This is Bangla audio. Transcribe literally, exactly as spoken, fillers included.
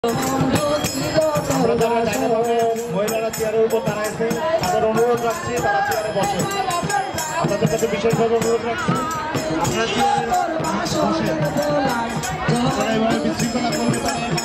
মহিলারা চেয়ারের উপর দাঁড়াইছে, তাদের অনুরোধ রাখছি তারা চেয়ারে বসে। আপনাদের কাছে বিশেষভাবে অনুরোধ রাখছি আপনারা চেয়ারে বসে, আপনারা এভাবে বিশৃঙ্খলা করবে।